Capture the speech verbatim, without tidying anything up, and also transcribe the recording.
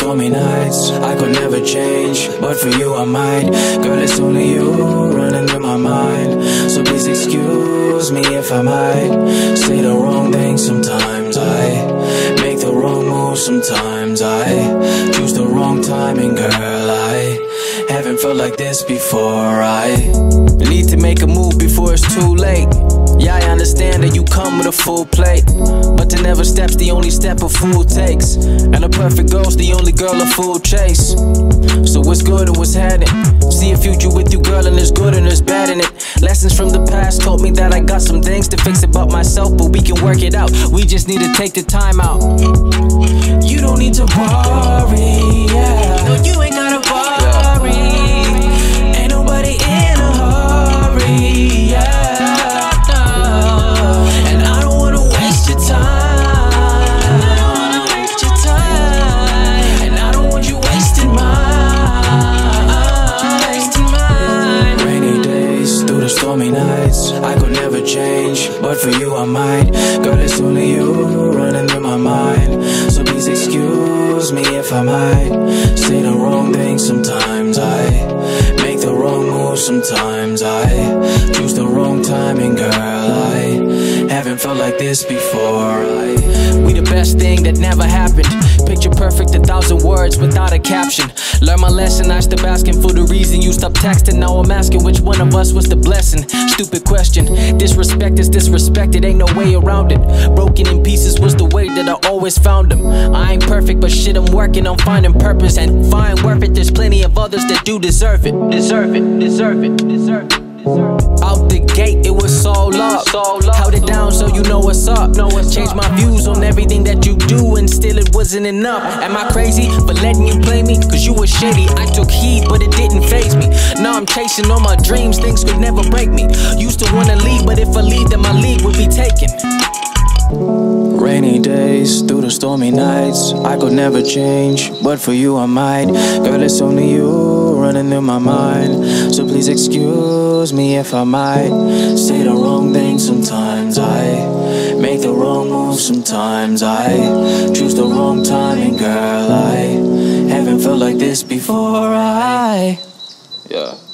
stormy nights. I could never change, but for you I might. Girl, it's only you running through my mind. So please excuse me if I might say the wrong thing sometimes. I make the wrong move sometimes. I choose the wrong timing, girl. I haven't felt like this before. I need to make a move before it's too late. Yeah, I understand that you come with a full plate, but to never step's the only step a fool takes, and a perfect girl's the only girl a fool chase. So what's good and what's happening? See a future with you, girl, and there's good and there's bad in it. Lessons from the past taught me that I got some things to fix about myself, but we can work it out. We just need to take the time out. You don't need to worry, yeah. No, you ain't gotta worry. Ain't nobody in a hurry, yeah. Stormy nights, I could never change, but for you I might. Girl, it's only you running through my mind. So please excuse me if I might say the wrong thing sometimes. I make the wrong move sometimes. I choose the wrong timing, girl. I haven't felt like this before. I, we the best thing that never happened. Picture perfect, a thousand words without a caption. Learn my lesson, I stopped asking for the reason you stopped texting. Now I'm asking which one of us was the blessing. Stupid question, disrespect is disrespected, ain't no way around it. Broken in pieces was the way that I always found them. I ain't perfect, but shit, I'm working on finding purpose. And fine, worth it, there's plenty of others that do deserve it. Deserve it, deserve it, deserve it. Out the gate, it was all up. Held it down so you know what's up. Changed my views on everything that you do, and still it wasn't enough. Am I crazy for letting you play me? Cause you were shady, I took heed but it didn't faze me. Now I'm chasing all my dreams, things could never break me. Used to wanna leave, but if I leave then my league would be taken. Rainy days, through the stormy nights, I could never change, but for you I might. Girl, it's only you running through my mind. So please excuse me if I might say the wrong thing sometimes. I make the wrong move sometimes. I choose the wrong timing, girl. I haven't felt like this before. I, yeah.